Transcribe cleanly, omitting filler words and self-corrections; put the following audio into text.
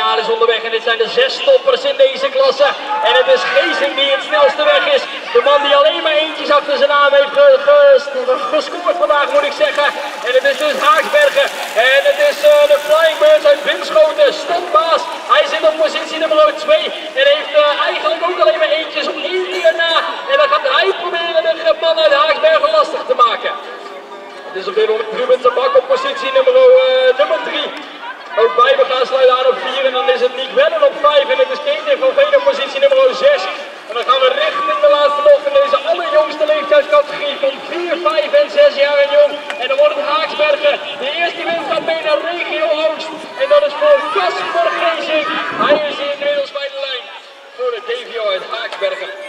finale is onderweg en dit zijn de 6 toppers in deze klasse. En het is Geesink die het snelste weg is. De man die alleen maar eentjes achter zijn naam heeft gescoord vandaag, moet ik zeggen. En het is dus Haaksbergen. En het is de Flying Birds uit Winschoten, standbaas. Hij zit op positie nummer 2 en heeft eigenlijk ook alleen maar eentjes op 1 keer na. En dan gaat hij proberen de man uit Haaksbergen lastig te maken. Het is op dit moment Ruben de Bak op positie nummer 3. Ook Bijber gaan sluiten aan op 4 en dan is het Nick Wennen op 5 en het is Kees van Veen op positie nummer 6. En dan gaan we richting de laatste bocht in deze allerjongste leeftijdscategorie van 4, 5 en 6 jaar en jong. En dan wordt het Haaksbergen. De eerste winst gaat mee naar regio Oost. En dat is voor Casper Geesink. Hij is hier inmiddels bij de lijn voor de DVO uit Haaksbergen.